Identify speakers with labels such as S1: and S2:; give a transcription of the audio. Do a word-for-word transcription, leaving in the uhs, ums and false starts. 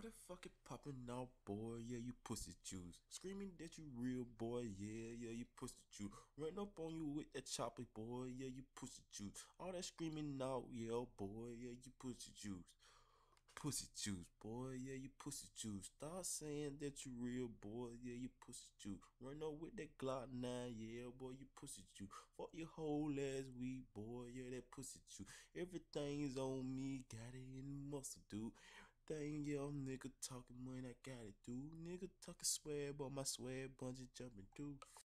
S1: Fucking fucking popping out, boy, yeah, you pussy juice. Screaming that you real, boy, yeah, yeah, you pussy juice. Run up on you with that chopper, boy, yeah, you pussy juice. All that screaming out, yeah, boy, yeah, you pussy juice. Pussy juice, boy, yeah, you pussy juice. Start saying that you real, boy, yeah, you pussy juice. Run up with that Glock nine, yeah, boy, you pussy juice. Fuck your whole ass week, boy, yeah, that pussy juice. Everything's on me, got it in the muscle, dude. Everything, yeah, nigga talking when I got it, dude. Nigga talking swag, but my swag bungee jumping, dude.